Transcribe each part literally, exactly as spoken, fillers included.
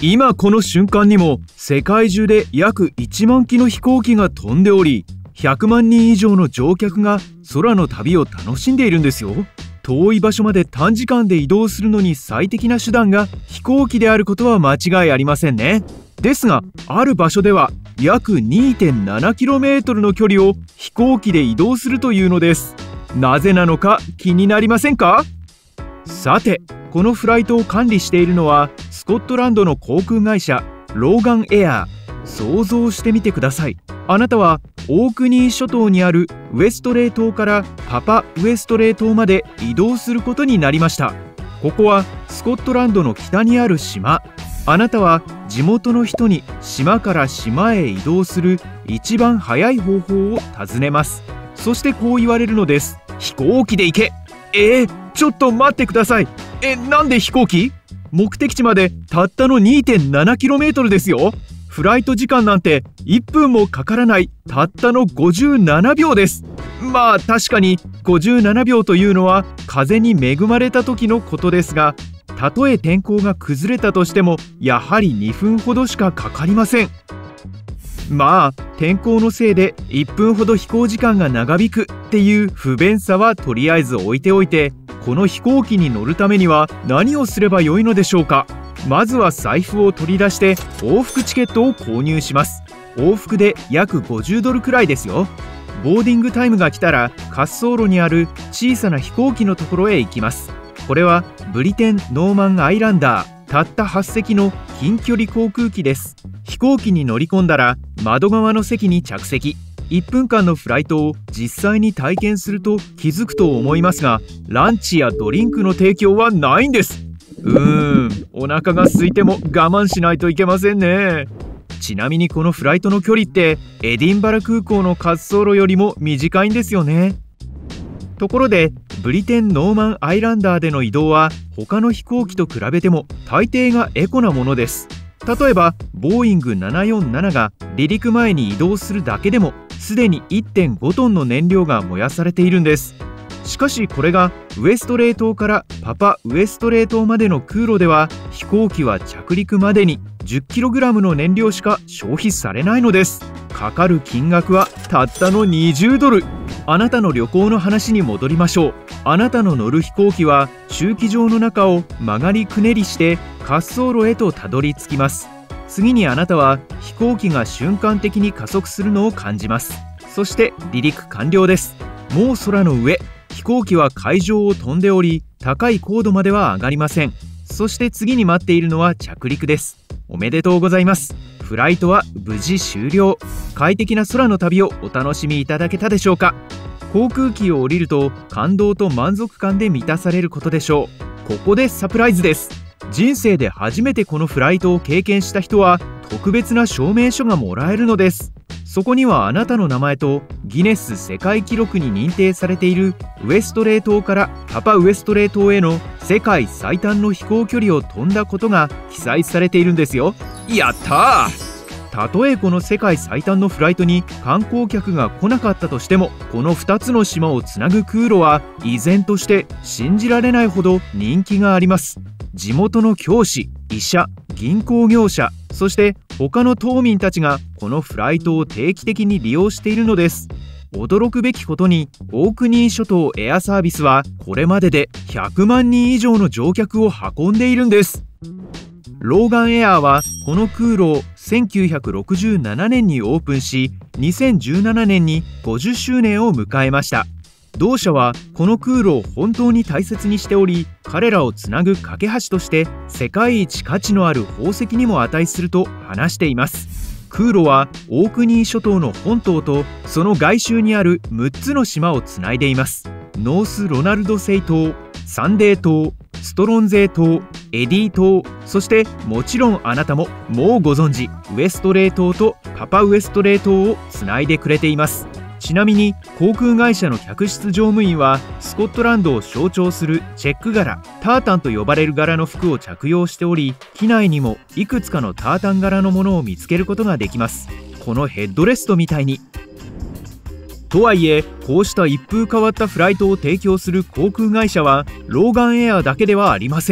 今この瞬間にも世界中で約いちまん機の飛行機が飛んでおり、ひゃくまんにん以上の乗客が空の旅を楽しんでいるんですよ。遠い場所まで短時間で移動するのに最適な手段が飛行機であることは間違いありませんね。ですが、ある場所では約 にてんななキロメートル の距離を飛行機で移動するというのです。なぜなのか気になりませんか？さて、このフライトを管理しているのはスコットランドの航空会社ローガンエアー。想像してみてください。あなたはオークニー諸島にあるウェストレー島からパパウェストレー島まで移動することになりました。ここはスコットランドの北にある島。あなたは地元の人に島から島へ移動する一番早い方法を尋ねます。そしてこう言われるのです。飛行機で行け。えー、ちょっと待ってください。え、なんで飛行機？目的地までたったの にてんななキロメートル ですよ。フライト時間なんていっぷんもかからないたったのごじゅうななびょうです。まあ確かにごじゅうななびょうというのは風に恵まれた時のことですが、たとえ天候が崩れたとしてもやはりにふんほどしかかかりません。まあ天候のせいでいっぷんほど飛行時間が長引くっていう不便さはとりあえず置いておいて、この飛行機に乗るためには何をすればよいのでしょうか。まずは財布を取り出して往復チケットを購入します。往復で約ごじゅうドルくらいですよ。ボーディングタイムが来たら滑走路にある小さな飛行機のところへ行きます。これはブリテンノーマンアイランダー、たったはちせきの近距離航空機です。飛行機に乗り込んだら窓側の席に着席。いっぷんかんのフライトを実際に体験すると気づくと思いますが、ランチやドリンクの提供はないんです。うーん、お腹が空いても我慢しないといけませんね。ちなみにこのフライトの距離ってエディンバラ空港の滑走路よりも短いんですよね。ところでブリテンノーマンアイランダーでの移動は他の飛行機と比べても大抵がエコなものです。例えばボーイングななよんななが離陸前に移動するだけでもすでに いってんごトンの燃料が燃やされているんです。しかしこれがウエストレー島からパパウエストレー島までの空路では飛行機は着陸までに じゅっキログラム の燃料しか消費されないのです。かかる金額はたったのにじゅうドル。あなたの旅行の話に戻りましょう。あなたの乗る飛行機は駐機場の中を曲がりくねりして滑走路へとたどり着きます。次にあなたは飛行機が瞬間的に加速するのを感じます。そして離陸完了です。もう空の上、飛行機は海上を飛んでおり高い高度までは上がりません。そして次に待っているのは着陸です。おめでとうございます。フライトは無事終了。快適な空の旅をお楽しみいただけたでしょうか。航空機を降りると感動と満足感で満たされることでしょう。ここでサプライズです。人生で初めてこのフライトを経験した人は特別な証明書がもらえるのです。そこにはあなたの名前とギネス世界記録に認定されているウエストレー島からパパウエストレー島への世界最短の飛行距離を飛んだことが記載されているんですよ。やったー！たとえこの世界最短のフライトに観光客が来なかったとしても、このふたつの島をつなぐ空路は依然として信じられないほど人気があります。地元の教師、医者、銀行業者、そして他の島民たちがこのフライトを定期的に利用しているのです。驚くべきことにオークニー諸島エアサービスはこれまででひゃくまんにん以上の乗客を運んでいるんです。ローガンエアーはこの空路をせんきゅうひゃくろくじゅうななねんにオープンし、にせんじゅうななねんにごじゅっしゅうねんを迎えました。同社はこの空路を本当に大切にしており、彼らをつなぐ架け橋として世界一価値のある宝石にも値すると話しています。空路はオークニー諸島の本島とその外周にあるむっつの島をつないでいます。ノースロナルド星島、サンデー島、ストロンゼー島、エディ島、そしてもちろんあなたももうご存知ウエストレー島とパパウエストレー島をつないでくれています。ちなみに航空会社の客室乗務員はスコットランドを象徴するチェック柄、タータンと呼ばれる柄の服を着用しており、機内にもいくつかのタータン柄のものを見つけることができます。このヘッドレストみたいに。とはいえこうした一風変わったフライトを提供する航空会社はローガンエアーだけではありません。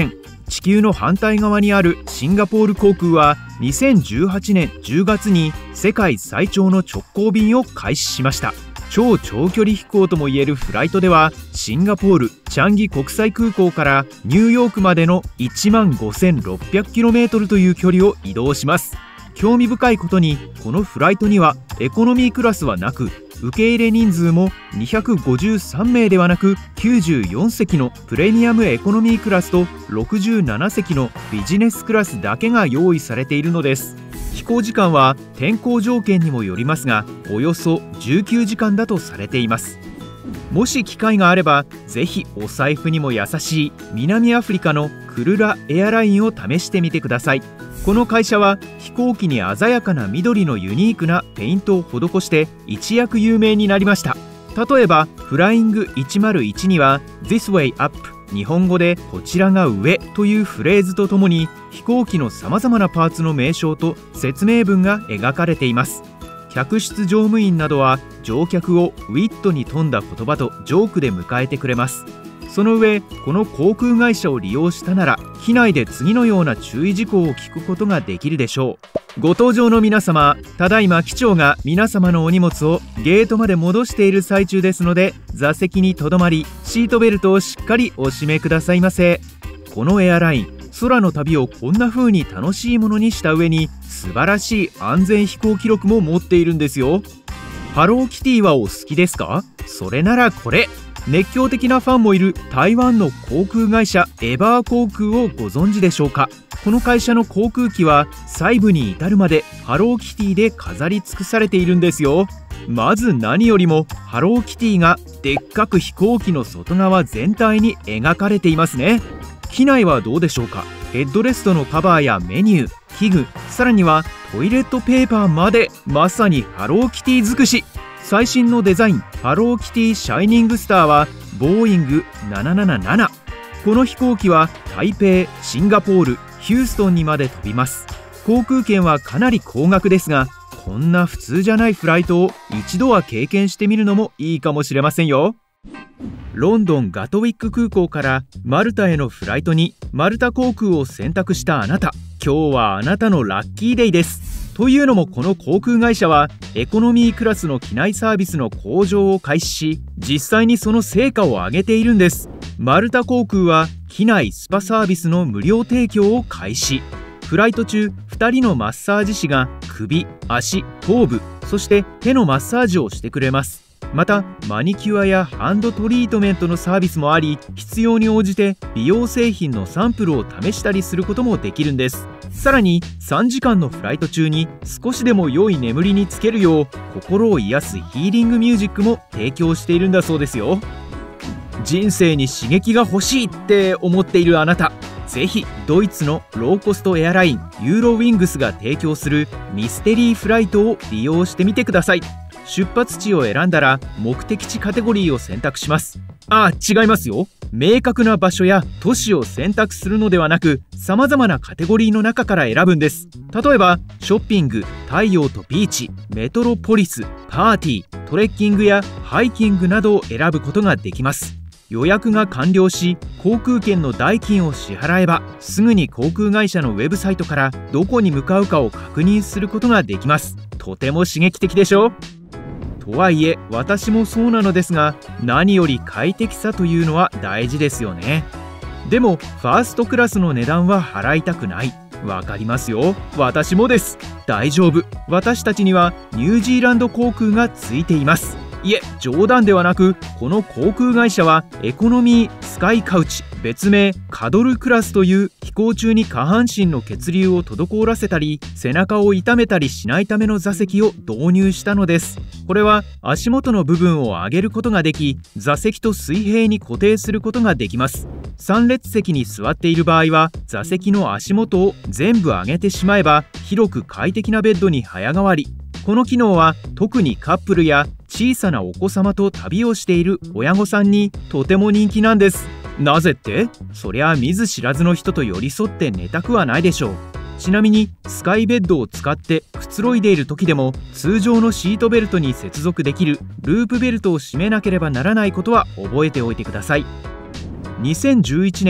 地球の反対側にあるシンガポール航空はにせんじゅうはちねんじゅうがつに世界最長の直行便を開始しました。超長距離飛行ともいえるフライトでは、シンガポールチャンギ国際空港からニューヨークまでの いちまんごせんろっぴゃくキロメートル という距離を移動します。興味深いことに、このフライトにはエコノミークラスはなく、受け入れ人数もにひゃくごじゅうさんめいではなくきゅうじゅうよんせきのプレミアムエコノミークラスとろくじゅうななせきのビジネスクラスだけが用意されているのです。飛行時間は天候条件にもよりますが、およそじゅうきゅうじかんだとされています。もし機会があれば、ぜひお財布にも優しい南アフリカのクルラエアラインを試してみてください。この会社は飛行機に鮮やかな緑のユニークなペイントを施して一躍有名になりました。例えばフライングいちまるいちには This way up、 日本語でこちらが上というフレーズとともに、飛行機のさまざまなパーツの名称と説明文が描かれています。客室乗務員などは乗客をウィットに富んだ言葉とジョークで迎えてくれます。その上、この航空会社を利用したなら、機内で次のような注意事項を聞くことができるでしょう。ご搭乗の皆様、ただいま機長が皆様のお荷物をゲートまで戻している最中ですので、座席にとどまりシートベルトをしっかりお締めくださいませ。このエアライン、空の旅をこんな風に楽しいものにした上に、素晴らしい安全飛行記録も持っているんですよ。ハローキティはお好きですか？それならこれ、熱狂的なファンもいる台湾の航空会社エバー航空をご存知でしょうか。この会社の航空機は細部に至るまでハローキティで飾り尽くされているんですよ。まず何よりもハローキティがでっかく飛行機の外側全体に描かれていますね。機内はどうでしょうか。ヘッドレストのカバーやメニュー、器具、さらにはトイレットペーパーまで、まさにハローキティ尽くし。最新のデザインハローキティシャイニングスターはボーイングなななななな。この飛行機は台北、シンガポール、ヒューストンにまで飛びます。航空券はかなり高額ですが、こんな普通じゃないフライトを一度は経験してみるのもいいかもしれませんよ。ロンドンガトウィック空港からマルタへのフライトにマルタ航空を選択したあなた、今日はあなたのラッキーデイです。というのも、この航空会社はエコノミークラスの機内サービスの向上を開始し、実際にその成果を上げているんです。マルタ航空は機内スパサービスの無料提供を開始。フライト中、ふたりのマッサージ師が首、足、頭部、そして手のマッサージをしてくれます。またマニキュアやハンドトリートメントのサービスもあり、必要に応じて美容製品のサンプルを試したりすることもできるんです。さらにさんじかんのフライト中に少しでも良い眠りにつけるよう、心を癒すヒーリングミュージックも提供しているんだそうですよ。人生に刺激が欲しいって思っているあなた、ぜひドイツのローコストエアラインユーロウィングスが提供するミステリーフライトを利用してみてください。出発地を選んだら目的地カテゴリーを選択します。あ、違いますよ。明確な場所や都市を選択するのではなく、様々なカテゴリーの中から選ぶんです。例えばショッピング、太陽とビーチ、メトロポリス、パーティー、トレッキングやハイキングなどを選ぶことができます。予約が完了し、航空券の代金を支払えば、すぐに航空会社のウェブサイトからどこに向かうかを確認することができます。とても刺激的でしょ？とはいえ私もそうなのですが、何より快適さというのは大事ですよね。でもファーストクラスの値段は払いたくない。わかりますよ。私もです。大丈夫。私たちにはニュージーランド航空がついています。いえ、冗談ではなく、この航空会社はエコノミースカイカウチ、別名カドルクラスという飛行中に下半身の血流を滞らせたり背中を痛めたりしないための座席を導入したのです。これは足元の部分を上げることができ、座席と水平に固定することができます。さん列席に座っている場合は座席の足元を全部上げてしまえば、広く快適なベッドに早変わり。この機能は特にカップルや小さなお子様と旅をしている親御さんにとても人気なんです。なぜって、そりゃ見ず知らずの人と寄り添って寝たくはないでしょう。ちなみにスカイベッドを使ってくつろいでいる時でも、通常のシートベルトに接続できるループベルトを締めなければならないことは覚えておいてください。にせんじゅういちねん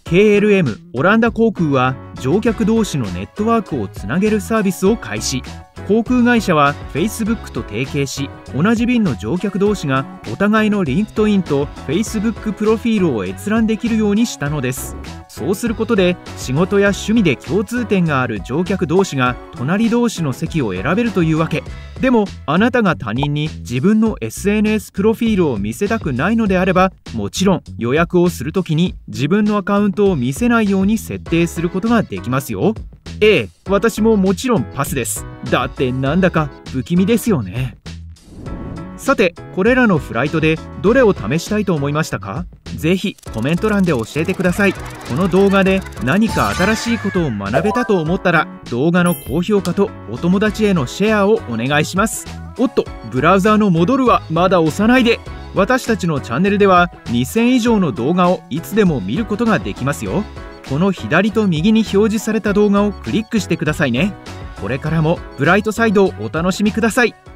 ケーエルエム オランダ航空は乗客同士のネットワークをつなげるサービスを開始。航空会社は Facebook と提携し、同じ便の乗客同士がお互いの リンクトイン と Facebook プロフィールを閲覧できるようにしたのです。そうすることで仕事や趣味で共通点がある乗客同士が隣同士の席を選べるというわけ。でもあなたが他人に自分の エスエヌエス プロフィールを見せたくないのであれば、もちろん予約をするときに自分のアカウントを見せないように設定することができますよ。ええ、私ももちろんパスです。だってなんだか不気味ですよね。さて、これらのフライトでどれを試したいと思いましたか？ぜひコメント欄で教えてください。この動画で何か新しいことを学べたと思ったら、動画の高評価とお友達へのシェアをお願いします。おっと、ブラウザーの戻るはまだ押さないで。私たちのチャンネルではにせん以上の動画をいつでも見ることができますよ。この左と右に表示された動画をクリックしてくださいね。これからもブライトサイドをお楽しみください。